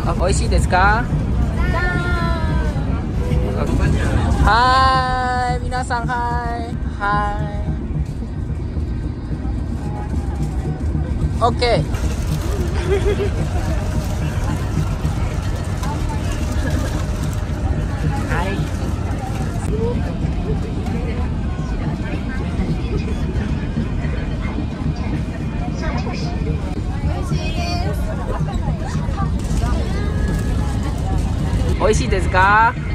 あ、美味しいですか？はーい、皆さん、はーい。はーい。オッケー。はい。美味しいですか？